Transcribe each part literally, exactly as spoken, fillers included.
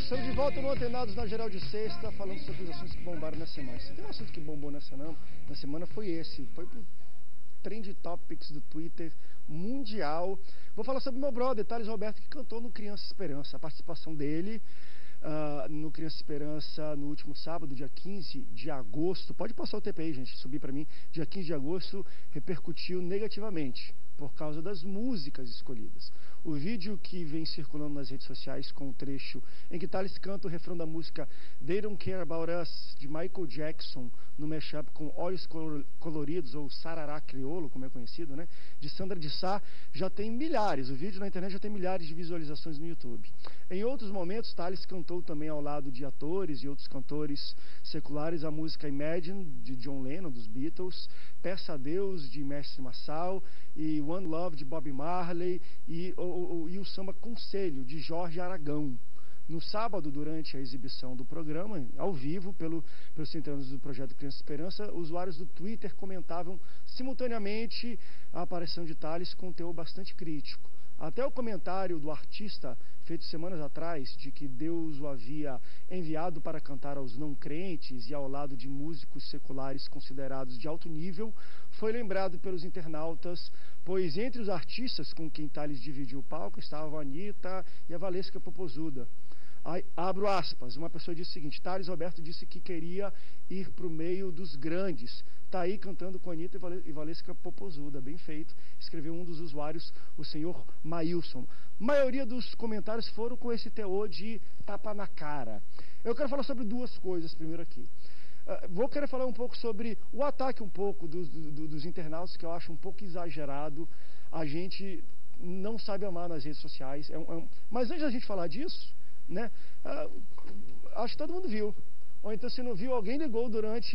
Estamos de volta no Antenados na Geral de Sexta, falando sobre os assuntos que bombaram na semana. Se tem um assunto que bombou nessa não, na semana foi esse, foi pro Trend Topics do Twitter mundial. Vou falar sobre meu brother, Thales Roberto, que cantou no Criança Esperança. A participação dele uh, no Criança Esperança no último sábado, dia quinze de agosto. Pode passar o T P aí, gente, subir para mim. Dia quinze de agosto repercutiu negativamente por causa das músicas escolhidas. O vídeo que vem circulando nas redes sociais com o trecho em que Thales canta o refrão da música They Don't Care About Us, de Michael Jackson, no mashup com Olhos Coloridos, ou Sarará Crioulo, como é conhecido, né? De Sandra de Sá, já tem milhares, o vídeo na internet já tem milhares de visualizações no YouTube. Em outros momentos, Thales cantou também ao lado de atores e outros cantores seculares a música Imagine, de John Lennon, dos Beatles, Peça a Deus, de Mestre Massal, e One Love, de Bob Marley, e o, o, e o samba Conselho, de Jorge Aragão. No sábado, durante a exibição do programa, ao vivo, pelo, pelos centenas do Projeto Criança Esperança, usuários do Twitter comentavam simultaneamente a aparição de Thales com um teor bastante crítico. Até o comentário do artista, feito semanas atrás, de que Deus o havia enviado para cantar aos não crentes e ao lado de músicos seculares considerados de alto nível, foi lembrado pelos internautas, pois entre os artistas com quem Thales dividiu o palco estavam a Anitta e a Valesca Popozuda. Aí, abro aspas, uma pessoa disse o seguinte: Thales Roberto disse que queria ir para o meio dos grandes. Tá aí cantando com a Anitta e Valesca Popozuda, bem feito, escreveu um dos usuários, o senhor Maílson. A maioria dos comentários foram com esse teor de tapa na cara. Eu quero falar sobre duas coisas primeiro aqui. Uh, vou querer falar um pouco sobre o ataque um pouco dos, do, dos internautas, que eu acho um pouco exagerado. A gente não sabe amar nas redes sociais. É um, é um... Mas antes da gente falar disso, né, uh, acho que todo mundo viu. Ou então, se não viu, alguém ligou durante...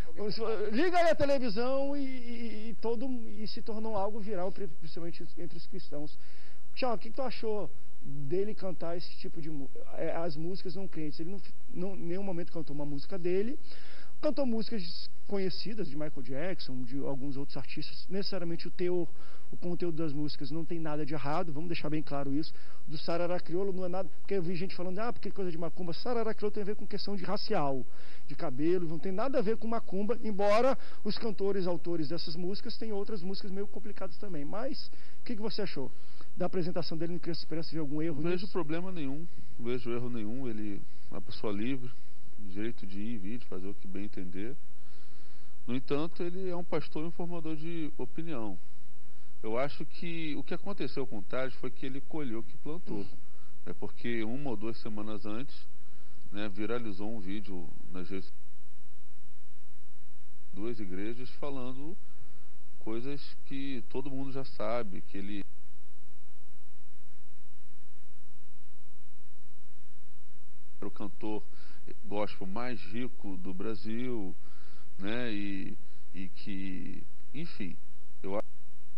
Liga aí a televisão e, e, e, todo, e se tornou algo viral, principalmente entre os cristãos. Tiago, o que, que tu achou dele cantar esse tipo de... as músicas não crentes? Ele não, não, em nenhum momento cantou uma música dele. Cantou músicas conhecidas de Michael Jackson, de alguns outros artistas. Necessariamente o teor, o conteúdo das músicas não tem nada de errado, vamos deixar bem claro isso. Do Sarará Crioulo não é nada, porque eu vi gente falando, ah, porque coisa de macumba. Sarará Crioulo tem a ver com questão de racial, de cabelo, não tem nada a ver com macumba, embora os cantores, autores dessas músicas tenham outras músicas meio complicadas também. Mas, o que, que você achou da apresentação dele no Criança Esperança? Viu algum erro nisso? Não vejo problema nenhum, não vejo erro nenhum. Ele é uma pessoa livre, direito de ir e vir, de fazer o que bem entender. No entanto, ele é um pastor e um formador de opinião. Eu acho que o que aconteceu com o Thales foi que ele colheu o que plantou. É porque uma ou duas semanas antes, né, viralizou um vídeo nas redes duas igrejas falando coisas que todo mundo já sabe, que ele era o cantor gospel mais rico do Brasil, né, e, e que, enfim, eu acho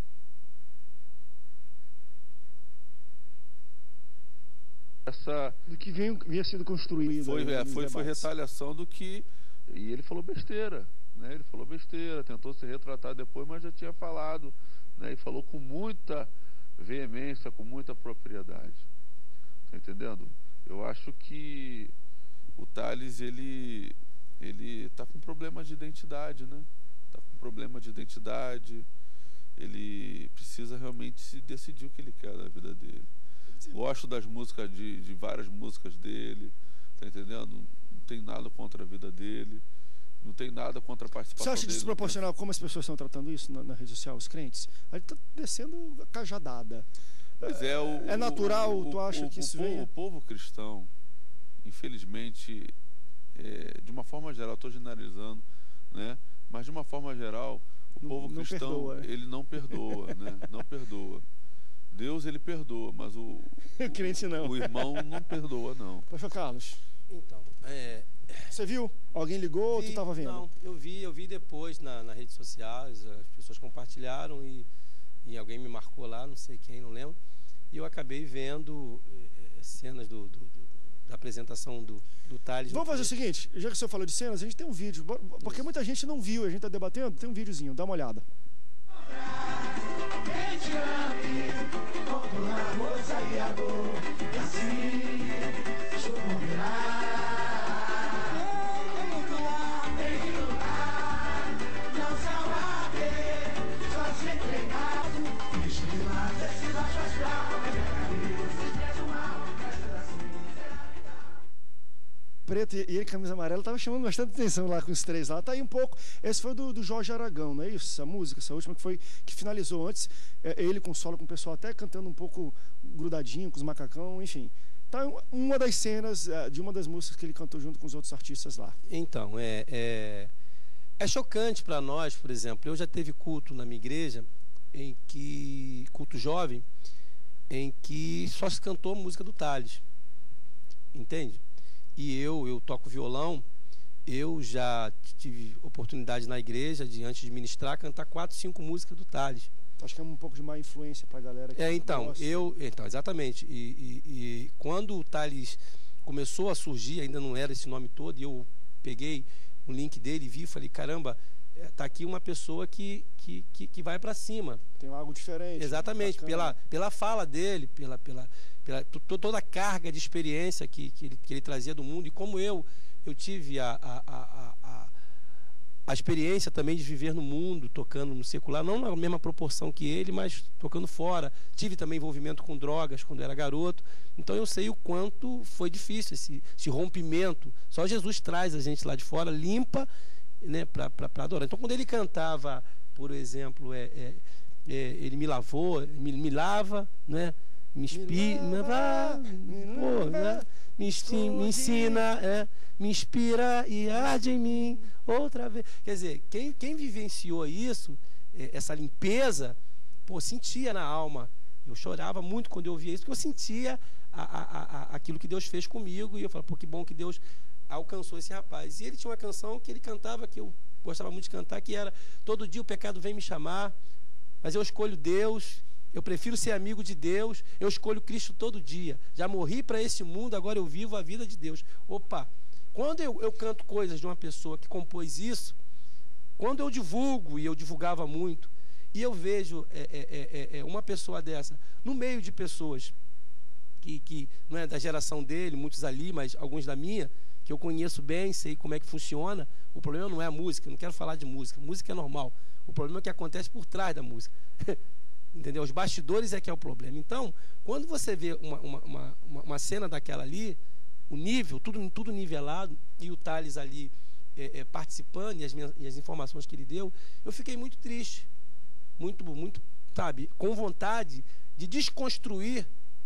essa do que vinha, vinha sido construído foi, aí, é, foi, foi retaliação do que, e ele falou besteira, né, ele falou besteira, tentou se retratar depois, mas já tinha falado, né, e falou com muita veemência, com muita propriedade, tá entendendo? Eu acho que o Thales, ele ele tá com problema de identidade, né? Tá com problema de identidade. Ele precisa realmente se decidir o que ele quer da vida dele. Gosto das músicas, de, de várias músicas dele, tá entendendo? Não tem nada contra a vida dele, não tem nada contra a participação dele. Você acha dele, desproporcional como as pessoas estão tratando isso na, na rede social, os crentes? A gente tá descendo a cajadada. Pois é, o, é natural, o, tu acha o, que isso o, vem? O povo cristão, infelizmente, é, de uma forma geral, estou generalizando, né? Mas de uma forma geral, o não, povo não cristão, perdoa. ele não perdoa, né? Não perdoa. Deus, ele perdoa, mas o, o crente não. O irmão não perdoa, não. Pastor Carlos. Então, é... Você viu? Alguém ligou ou tu estava vendo? Não, eu vi, eu vi depois na, nas redes sociais, as pessoas compartilharam e, e alguém me marcou lá, não sei quem, não lembro. E eu acabei vendo é, cenas do, do, do, da apresentação do, do Thales. Vamos fazer o seguinte, já que o senhor falou de cenas, a gente tem um vídeo, porque Isso. muita gente não viu, a gente está debatendo, tem um videozinho, dá uma olhada. Quem te preta e ele camisa amarela, tava chamando bastante atenção lá com os três lá. Tá aí um pouco. Esse foi do, do Jorge Aragão, não é isso? Essa música, essa última que foi que finalizou antes. É, ele com solo, com o pessoal até cantando um pouco grudadinho, com os macacão, enfim. Tá uma das cenas é, de uma das músicas que ele cantou junto com os outros artistas lá. Então, é, é, é chocante para nós, por exemplo. Eu já teve culto na minha igreja, em que culto jovem, em que só se cantou a música do Thales. Entende? E eu, eu toco violão, eu já tive oportunidade na igreja de, antes de ministrar, cantar quatro, cinco músicas do Thales. Acho que é um pouco de má influência pra galera que É, então, gosta. eu, então, exatamente. E, e, e quando o Thales começou a surgir, ainda não era esse nome todo, e eu peguei o link dele e vi, falei, caramba, tá aqui uma pessoa que, que, que, que vai para cima. Tem algo diferente. Exatamente, pela, pela fala dele, pela, pela, pela toda a carga de experiência que, que, ele, que ele trazia do mundo, e como eu, eu tive a, a, a, a, a experiência também de viver no mundo, tocando no secular, não na mesma proporção que ele, mas tocando fora. Tive também envolvimento com drogas quando era garoto, então eu sei o quanto foi difícil esse, esse rompimento. Só Jesus traz a gente lá de fora, limpa, né, para adorar. Então quando ele cantava, por exemplo, é, é, é, ele me lavou, me, me lava, né, me inspira, me, lava, me, pô, né, me, ensina, me ensina, é, me inspira e arde em mim outra vez. Quer dizer, quem, quem vivenciou isso, é, essa limpeza, pô, sentia na alma. Eu chorava muito quando eu ouvia isso, porque eu sentia a, a, a, aquilo que Deus fez comigo, e eu falava, pô, que bom que Deus alcançou esse rapaz. E ele tinha uma canção que ele cantava, que eu gostava muito de cantar, que era: todo dia o pecado vem me chamar, mas eu escolho Deus, eu prefiro ser amigo de Deus, eu escolho Cristo todo dia. Já morri para esse mundo, agora eu vivo a vida de Deus. Opa, quando eu, eu canto coisas de uma pessoa que compôs isso, quando eu divulgo, e eu divulgava muito, e eu vejo é, é, é, é, uma pessoa dessa, no meio de pessoas que, que não é da geração dele, muitos ali, mas alguns da minha, que eu conheço bem, sei como é que funciona. O problema não é a música, não quero falar de música, música é normal. O problema é o que acontece por trás da música. Entendeu? Os bastidores é que é o problema. Então, quando você vê uma, uma, uma, uma cena daquela ali, o nível, tudo, tudo nivelado, e o Thales ali é, é, participando, e as, minhas, e as informações que ele deu, eu fiquei muito triste, muito, muito, sabe, com vontade de desconstruir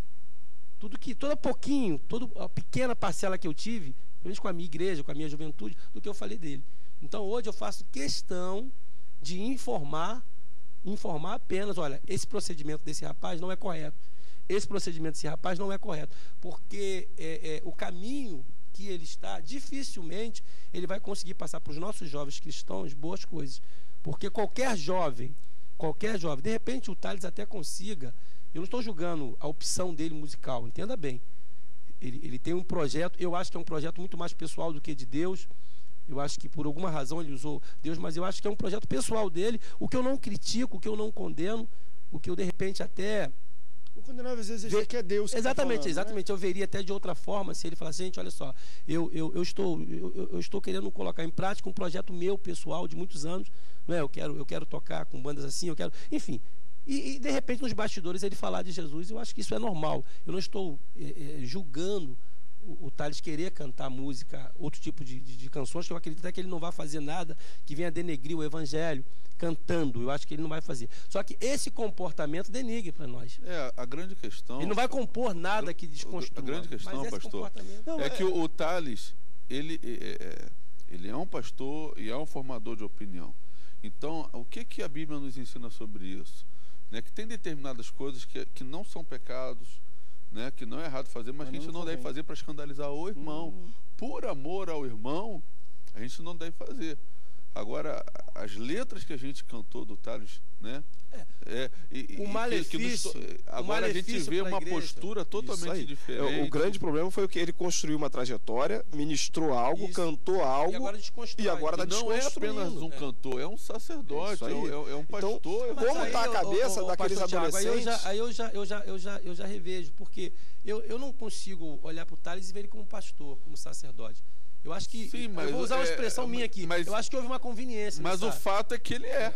tudo que, toda pouquinho, toda a pequena parcela que eu tive, com a minha igreja, com a minha juventude, do que eu falei dele. Então hoje eu faço questão de informar, informar apenas, olha, esse procedimento desse rapaz não é correto, esse procedimento desse rapaz não é correto, porque é, é, o caminho que ele está, dificilmente ele vai conseguir passar para os nossos jovens cristãos boas coisas, porque qualquer jovem, qualquer jovem, de repente o Thales até consiga, eu não estou julgando a opção dele musical, entenda bem, Ele, ele tem um projeto, eu acho que é um projeto muito mais pessoal do que de Deus. Eu acho que por alguma razão ele usou Deus, mas eu acho que é um projeto pessoal dele, o que eu não critico, o que eu não condeno, o que eu de repente até... O condenável às vezes é que é Deus que Exatamente, tá falando, exatamente. Né? Eu veria até de outra forma se ele falasse, gente, olha só, eu, eu, eu, estou, eu, eu estou querendo colocar em prática um projeto meu, pessoal, de muitos anos, não é? eu, quero, eu quero tocar com bandas assim, eu quero... Enfim... E, e, de repente, nos bastidores, ele falar de Jesus, eu acho que isso é normal. Eu não estou é, é, julgando o, o Thales querer cantar música, outro tipo de, de, de canções, que eu acredito até que ele não vai fazer nada que venha denegrir o evangelho cantando. Eu acho que ele não vai fazer. Só que esse comportamento denigre para nós. É, a grande questão... Ele não vai compor nada que desconstrua. A grande questão, pastor, não, é, é que o, o Thales, ele é, ele é um pastor e é um formador de opinião. Então, o que, que a Bíblia nos ensina sobre isso? Né, que tem determinadas coisas que, que não são pecados, né, que não é errado fazer, mas, mas a gente não, não deve fazer para escandalizar o irmão. Hum. Por amor ao irmão, a gente não deve fazer. Agora, as letras que a gente cantou do Thales, né? É. É, e, o malefício. Que, que nos, agora a gente vê uma igreja, postura totalmente diferente. O, o grande problema foi que ele construiu uma trajetória, ministrou algo, isso. cantou algo, e agora desconstrói. E agora tá não é apenas um é. cantor, é um sacerdote, é, é, é um pastor. Então, como está a cabeça o, o, daqueles Thiago, adolescentes? Aí eu já, eu já, eu já, eu já, eu já revejo, porque eu, eu não consigo olhar para o Thales e ver ele como pastor, como sacerdote. Eu acho que, Sim, mas, eu vou usar uma expressão é, minha aqui, mas, eu acho que houve uma conveniência. Mas o fato é que ele é.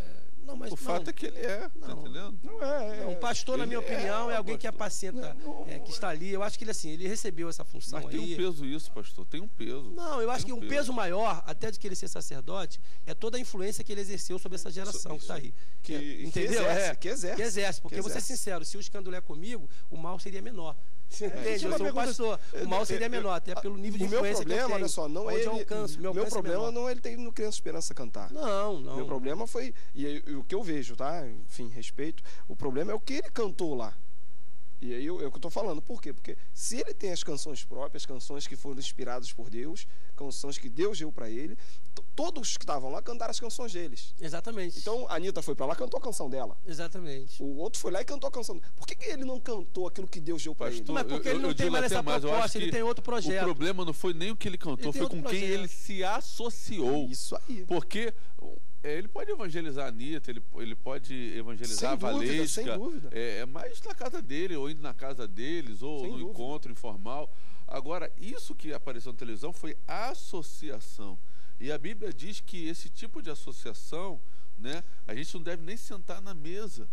Não, mas o não. fato é que ele é, tá Não. entendendo? Não é. Não, é um pastor, na minha ele opinião, é é alguém que pastor. apacenta, Não, é, que está ali. Eu acho que ele, assim, ele recebeu essa função Mas tem aí. um peso isso, pastor, tem um peso. Não, eu acho Tem que um peso maior, até de que ele ser sacerdote, é toda a influência que ele exerceu sobre essa geração que está aí. Que- É, que entendeu? exerce, É, que exerce, Que exerce. Porque, que vou ser exerce. sincero, se o escândalo é comigo, o mal seria menor. Você entende? isso é Eu uma sou um pergunta- pastor. O mal seria menor, até pelo nível de O meu influência que eu problema, tenho. olha só, não é onde ele. eu alcanço, meu meu alcance é problema menor. não é ele ter ido no Criança Esperança cantar. Não, não. Meu problema foi, e, aí, o que eu vejo, tá? Enfim, respeito. O problema é o que ele cantou lá. E aí eu- é o que eu tô falando. Por quê? Porque se ele tem as canções próprias, canções que foram inspiradas por Deus, canções que Deus deu para ele, t- todos que estavam lá cantaram as canções deles. Exatamente. Então a Anitta foi para lá e cantou a canção dela. Exatamente. O outro foi lá e cantou a canção. Por que, que ele não cantou aquilo que Deus deu para ele? Pastor, Mas porque eu- ele não eu tem digo mais até essa mais, eu acho proposta, ele que tem outro projeto. O problema não foi nem o que ele cantou, Ele tem foi com outro quem projeto. ele se associou. Isso aí. Porque é, ele pode evangelizar a Anitta, ele, ele pode evangelizar a Sem dúvida, Valesca. sem dúvida. É, é mais na casa dele, ou indo na casa deles, ou Sem no dúvida. encontro informal. Agora, isso que apareceu na televisão foi associação. E a Bíblia diz que esse tipo de associação, né, a gente não deve nem sentar na mesa.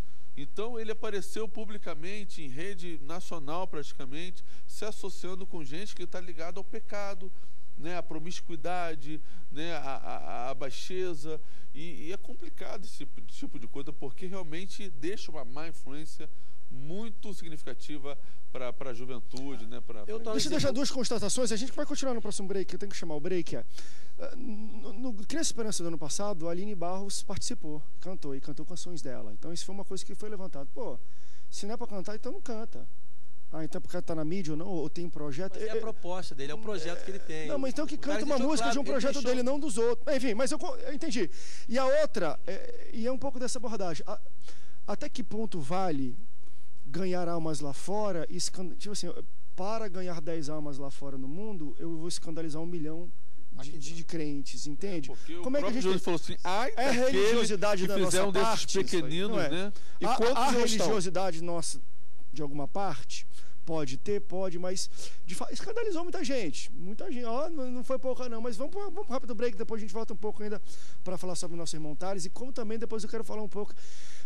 Então ele apareceu publicamente, em rede nacional praticamente, se associando com gente que está ligada ao pecado, né, à promiscuidade, né, à, à, à baixeza. E, e é complicado esse tipo, tipo de coisa, porque realmente deixa uma má influência muito significativa para a juventude. Né, pra, Eu pra... tô- Deixa eu deixar duas constatações. A gente vai continuar no próximo break. Eu tenho que chamar o break. É. Ah, No, no Criança Esperança do ano passado, a Aline Barros participou, cantou e cantou canções dela. Então isso foi uma coisa que foi levantada. Pô, se não é para cantar, então não canta. Ah, então porque tá na mídia ou não, ou tem um projeto. Mas é a É- proposta dele, é o projeto que ele tem. Não, mas então que O cara canta uma deixou música claro, de um ele projeto deixou- dele, não dos outros. Enfim, mas eu, co- eu entendi. E a outra, é, e é um pouco dessa abordagem. A- até que ponto vale ganhar almas lá fora? E escan- tipo assim, para ganhar dez almas lá fora no mundo, eu vou escandalizar um milhão de, de- de crentes, entende? Porque o Como é que a próprio gente Jesus falou assim, ai É daquele religiosidade que da fizer nossa um desses parte, pequeninos, não é? né? E a, quantos a não estão? religiosidade nossa, de alguma parte, pode ter, pode, mas de fa- escandalizou muita gente. Muita gente, ó, não, não foi pouca não, mas vamos para um rápido break, depois a gente volta um pouco ainda para falar sobre o nosso irmão Thales, e como também depois eu quero falar um pouco,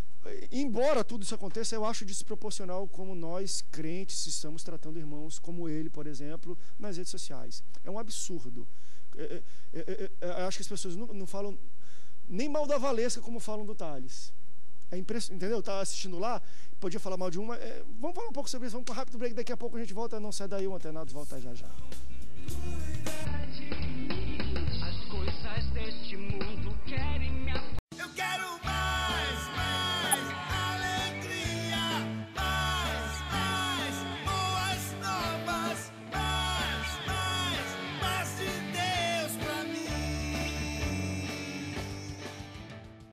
embora tudo isso aconteça, eu acho desproporcional como nós, crentes, estamos tratando irmãos como ele, por exemplo, nas redes sociais. É um absurdo. É, é, é, é, eu acho que as pessoas não, não falam nem mal da Valesca como falam do Thales. É impressionante, entendeu? Eu estava assistindo lá, podia falar mal de uma. É, vamos falar um pouco sobre isso, vamos para um rápido break, daqui a pouco a gente volta. Não sai daí, o Antenados volta já já.